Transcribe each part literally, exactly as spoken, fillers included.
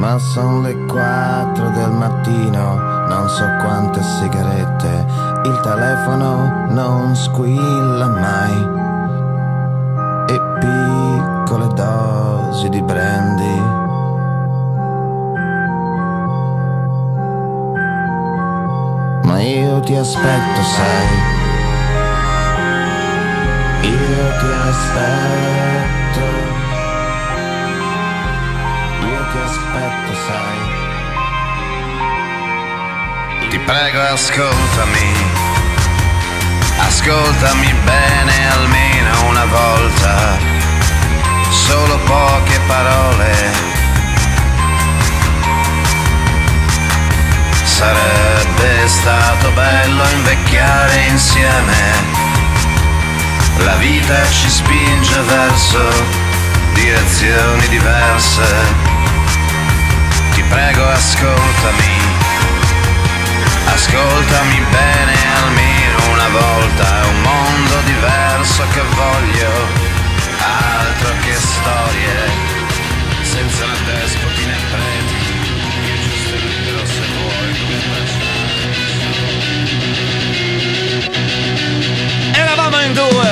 Ma son le quattro del mattino, non so quante sigarette, il telefono non squilla mai, e piccole dosi di brandy. Ma io ti aspetto, sai, io ti aspetto, io ti aspetto, sai. Ti prego, ascoltami, ascoltami bene almeno una volta, solo poche parole. Sarebbe stato bello invecchiare insieme, la vita ci spinge verso direzioni diverse. Ti prego, ascoltami, ascoltami bene almeno una volta, è un mondo diverso che voglio, altro che storie, senza né despoti né preti, io giusto libero se vuoi come bracciare. Eravamo in due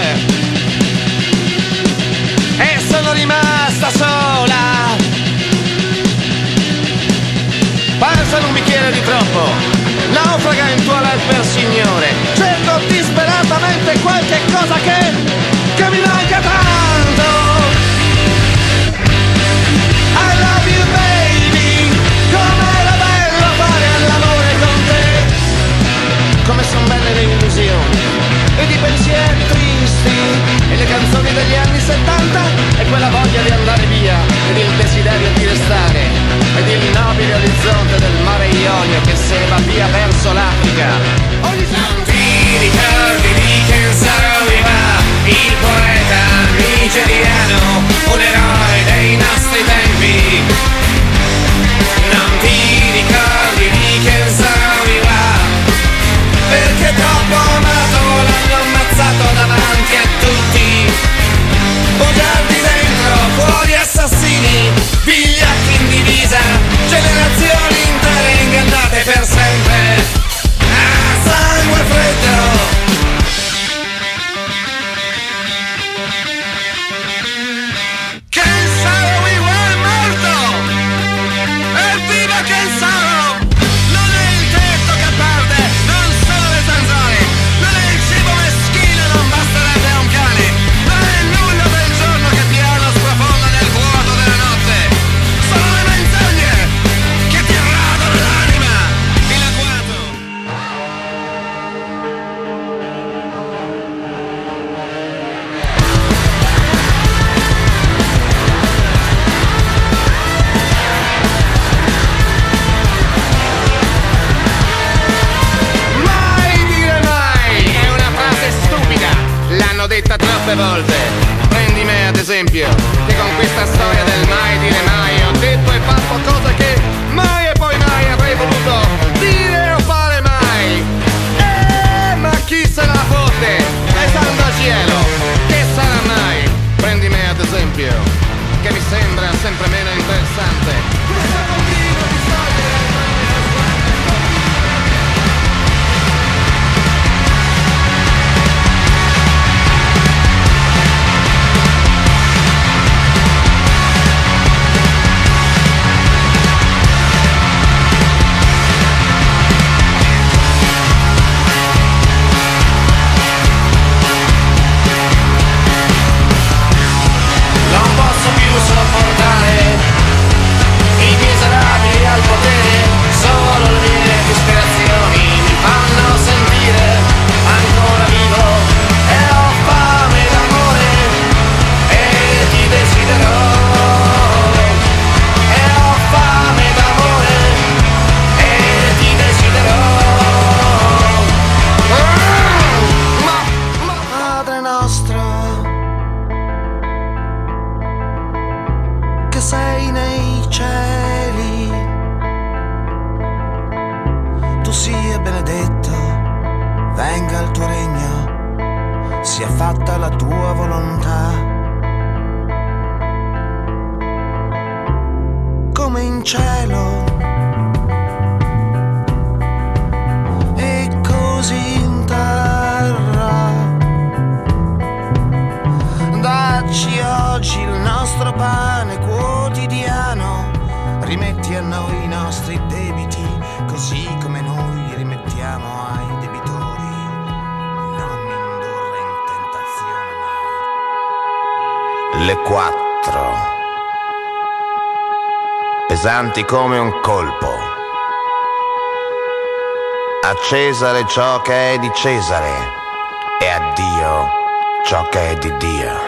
e sono rimasta sola, passa un bicchiere di troppo, naufraga in tua per signore, cerco disperatamente qualche cosa che, che mi manca tanto. I love you baby, com'era bello fare all'amore con te, come son belle le illusioni ed i pensieri tristi e le canzoni degli anni settanta e quella voglia di andare via ed il desiderio di restare ed il nobile orizzonte del mare Ionio che seva via verso l'Africa. Ogni non ti ricordi di che sarà il poeta nigeriano, un eroe dei nostri tempi. Non ti ricordi di che sarà perché troppo amato l'hanno ammazzato davanti a tutti. Bugiardi dentro, fuori assassini, vigliacchi in divisa, generazioni intere ingannate per sempre. Ah, sangue freddo. Detta troppe volte, prendi me ad esempio, che con questa storia del mai dire mai ho detto e fatto cose che mai e poi mai avrei voluto dire o fare mai. Eh, ma chi se la fotte? E santo a cielo, che sarà mai? Prendi me ad esempio, che mi sembra sempre meno interessante. sia fatta la tua volontà. Come in in cielo e così in terra. Dacci oggi il nostro pane quotidiano, rimetti a noi i nostri debiti, così come noi li rimettiamo ai debitori. Non mi indurre in tentazione, ma... Le quattro, pesanti come un colpo. A Cesare ciò che è di Cesare e a Dio ciò che è di Dio.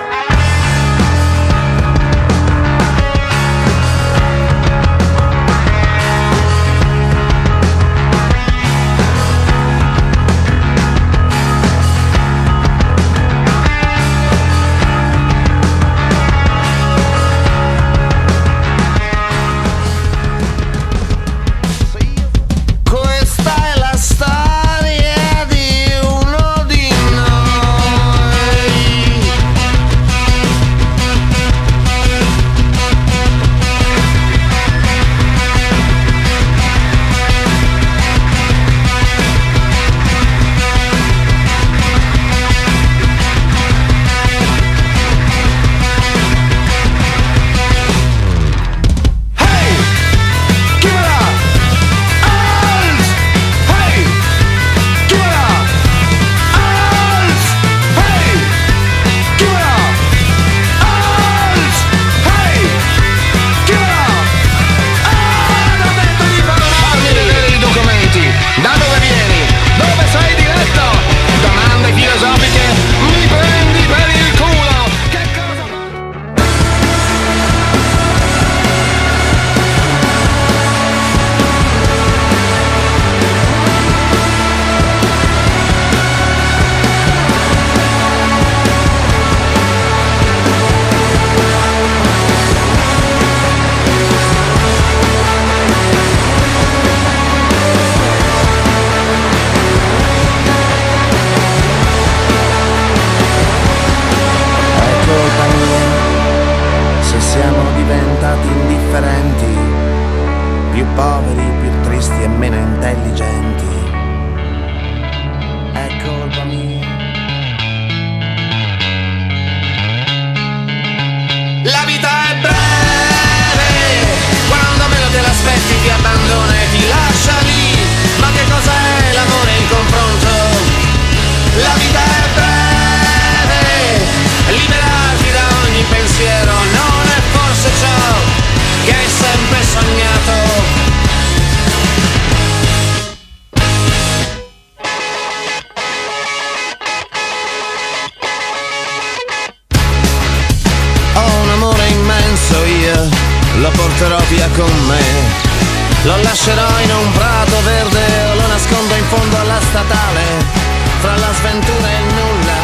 Lo porterò via con me, lo lascerò in un prato verde o lo nascondo in fondo alla statale. Fra la sventura e il nulla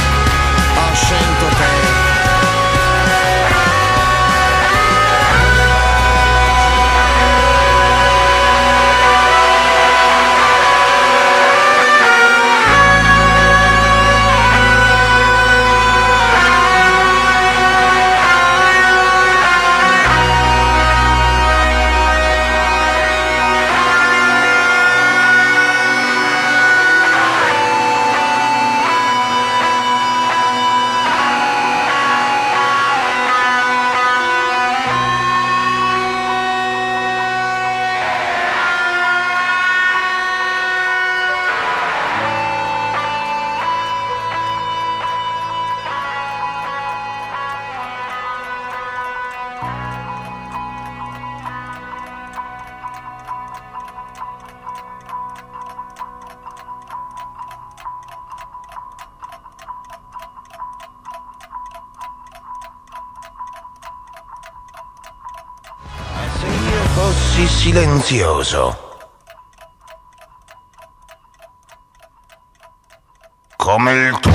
ho scelto te. Fossi silenzioso come il